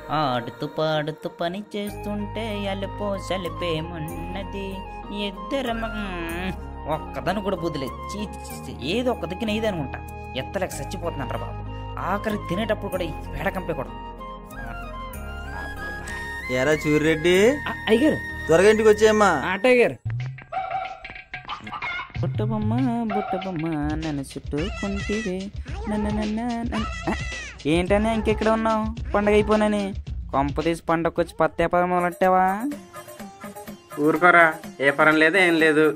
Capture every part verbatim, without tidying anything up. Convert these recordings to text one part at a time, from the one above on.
ఆడుతూ పాడుతూ పని చేస్తుంటే అలిపో సలిపేమున్నది ఇద్దరం ఒక్కదాన్ని కూడా బుద్ధిలేదు. చీ ఏదో ఒక్క దిక్కున ఇది అనుకుంటా. ఎత్తలేక చచ్చిపోతున్నాంటారా బాబు. ఆఖరి తినేటప్పుడు కూడా వేడకంపే కూడా. ఎరా చూరెడ్డి అయ్యారు త్వరగా ఇంటికి వచ్చేయమ్మా. అయ్యారు బుట్టబొమ్మ బుట్టబొమ్మ నన్ను చుట్టుకుంటివే నన్ను నన్ను ఏంటనే ఇంకెక్కడ ఉన్నావు? పండగ అయిపోయినని కొంప తీసి పండగకు వచ్చి పత్తి వ్యాపారం మొదలెట్టావా? ఊరుకోరా, ఏ పరం లేదు ఏం లేదు.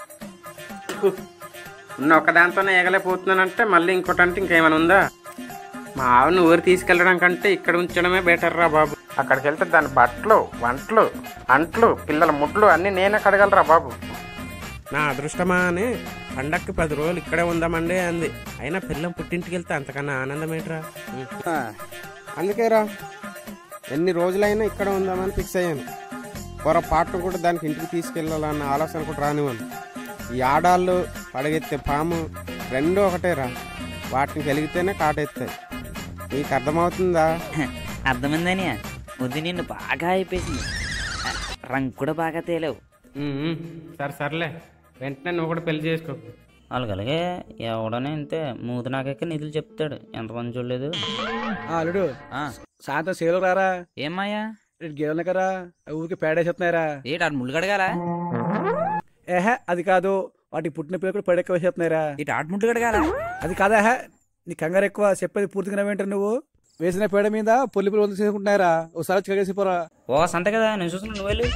ఉన్న ఒక్కదాంతోనే ఎగలేకపోతున్నానంటే మళ్ళీ ఇంకోటి అంటే ఇంకేమైనా ఉందా? మా ఆవుని ఊరు తీసుకెళ్ళడం కంటే ఇక్కడ ఉంచడమే బెటర్ రా బాబు. అక్కడికి వెళ్తే దాని బట్టలు వంటలు అంట్లు పిల్లల ముడ్లు అన్నీ నేనే కడగలరా బాబు. నా అదృష్టమా అని పండక్కి పది రోజులు ఇక్కడే ఉందామండి అంది. అయినా పిల్లం పుట్టింటికి వెళ్తే అంతకన్నా ఆనందం ఏంట్రా. అందుకేరా ఎన్ని రోజులైనా ఇక్కడ ఉందామని ఫిక్స్ అయ్యాను. పొరపాటు కూడా దానికి ఇంటికి తీసుకెళ్ళాలన్న ఆలోచన కూడా రానివ్వను. ఈ ఆడాళ్ళు పడగెత్తే పాము రెండూ ఒకటే రా. వాటిని కలిగితేనే కాటెత్తాయి. నీకు అర్థమవుతుందా? అర్థమైందని వద్దు, నిన్ను బాగా అయిపోయింది. రంగు కూడా బాగా తేలేవు. సరే సర్లే, వెంటనే నువ్వు కూడా పెళ్లి చేసుకో. అలాగలాగే ఎవడనే ఇంతే మూతి నాకెక్క నిధులు చెప్తాడు. ఎంతమంది చూడలేదు. అల్లుడు సాయంత్రం సేలు రారా? ఏమాయా గేదెలు కదా ఊరికి పేడేసేస్తున్నారా? ఏటి ఆడు ముళ్ళు కడగాల? ఏహే అది కాదు, వాటికి పుట్టిన పిల్లలు కూడా పేడెక్కువ వేసేస్తున్నారా? ఇటు ఆటు ముళ్ళు కడగాల? అది కాదా, నీ కంగారు ఎక్కువ. చెప్పేది పూర్తిగా వింటారు. నువ్వు వేసిన పేడ మీద పొల్లి పిల్లలు తీసుకుంటున్నారా? ఒకసారి కడిగేసిపోరా. ఓ సంత కదా నేను చూస్తున్నా. నువ్వు వెళ్ళి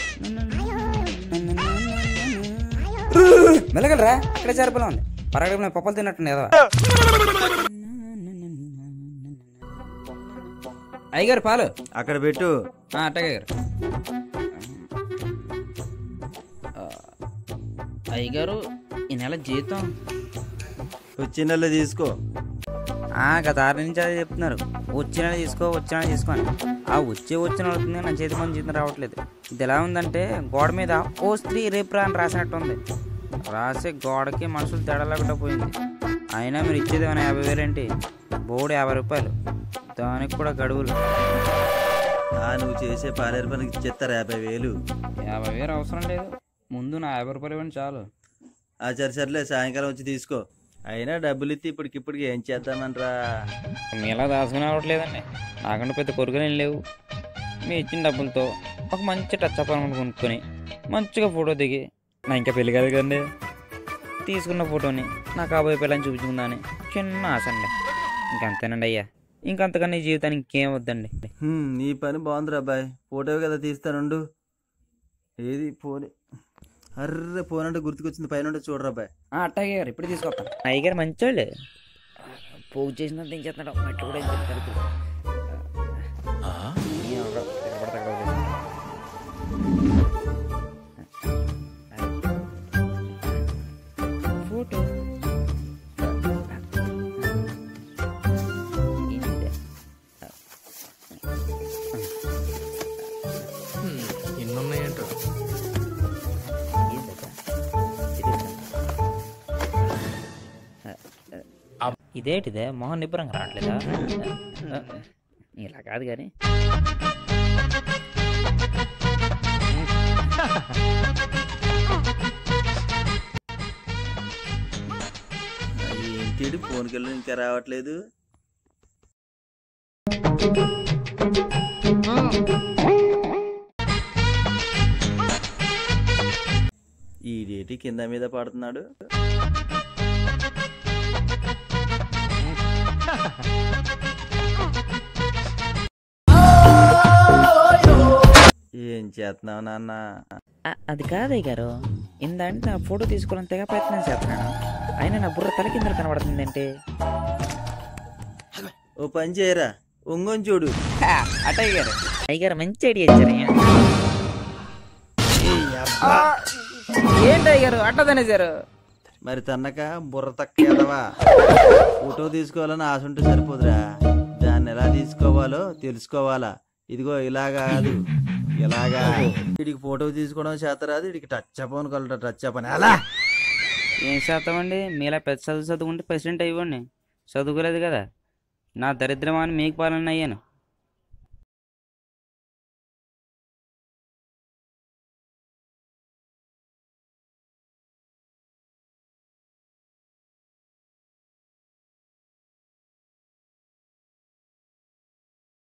మెలగలరా, అక్కడే చేరిపోలే ఉంది. పరగడ పప్పలు తిన్నట్టు ఏదో. అయ్యగారు పాలు అక్కడ పెట్టు. అట్టగారు అయ్యగారు ఈ నెల జీతం వచ్చే నెల తీసుకో. గత ఆరు నుంచి అదే చెప్తున్నారు. వచ్చే నెల తీసుకో వచ్చే నెల తీసుకో అని. ఆ వచ్చే వచ్చిన అవుతుంది, నా చేతి మంది జీతం రావట్లేదు. ఇది ఎలా ఉందంటే గోడ మీద ఓ స్త్రీ రేపు రా అని రాసినట్టు ఉంది. రాసే గోడకి మనుషులు తేడా లేకుండా పోయింది. అయినా మీరు ఇచ్చేది ఏమైనా యాభై వేలు ఏంటి? బోర్డు యాభై రూపాయలు, దానికి కూడా గడువులు. నువ్వు చేసే పాలేరు పనికి ఇచ్చేస్తారు యాభై వేలు. యాభై వేలు అవసరం లేదు, ముందు నా యాభై రూపాయలు ఇవ్వండి చాలు. ఆ సరే సర్లే, సాయంకాలం వచ్చి తీసుకో. అయినా డబ్బులు ఇస్తే ఇప్పటికిప్పటికి ఏం చేద్దామంటారా? మీలా దాచుకుని అవ్వట్లేదండి. నాకంటే పెద్ద కొడుకులు ఏం లేవు. మీ ఇచ్చిన డబ్బులతో ఒక మంచి టచ్ అప్ అని కొనుక్కొని మంచిగా ఫోటో దిగి, నా ఇంకా పెళ్లి కాదు కదండి, తీసుకున్న ఫోటోని నా కాబోయే పిల్లని చూపించుకుందాని చిన్న ఆశ అండి. ఇంకంతేనండి అయ్యా, ఇంకంతకన్నా ఈ జీవితానికి ఇంకేం వద్దండి. నీ పని బాగుందిరా అబ్బాయి. ఫోటో కదా తీస్తానుండు. ఏది ఫోన్? అర్రే ఫోన్ అంటే గుర్తుకొచ్చింది, పైన చూడరా అబ్బాయి. అట్టయ్య గారు ఇప్పుడు తీసుకొస్తాను. అయ్యగారు మంచోళ్ళే, పోగు చేసినంత ఏం చేస్తున్నాడు. మట్టి కూడా ఫోటో ఎన్నున్నాయంటో. ఇదేంటిదే మొహన్ నిబ్బరంగా రావట్లేదా? ఇలా కాదు కానీ ఏంటి ఫోన్కి వెళ్ళి ఇంకా రావట్లేదు? ఈ డేటి కింద మీద పడుతున్నాడు. ఏం చేస్తున్నావు నాన్న? అది కాదయ్య గారు, ఇందాంటి నా ఫోటో తీసుకోవడం తెగ ప్రయత్నం చేస్తున్నాను. అయినా నా బుర్ర తల కింద కనబడుతుంది ఏంటి? ఓ పని చేయరా, ఒంగొని చూడు. అటయ్య గారు అయ్యగారు మంచి ఐడియా ఇచ్చారు. ఏంటి అయ్యారు అట్టదనేసారు? మరి తన్నక బుర్ర తక్కువా. ఫోటో తీసుకోవాలని ఆశ ఉంటే సరిపోదురా, దాన్ని ఎలా తీసుకోవాలో తెలుసుకోవాలా. ఇదిగో ఇలాగా కాదు, ఇలాగా. వీడికి ఫోటో తీసుకోవడం చేత రాదు, వీడికి టచ్ అప్ అని కలట. టచ్ అప్ అని అలా ఏం చేస్తామండి? మీలా పెద్ద చదువు చదువుకుంటే ప్రెసిడెంట్ అయ్యండి. చదువుకోలేదు కదా, నా దరిద్రమాన్ని మీకు పాలన అయ్యాను.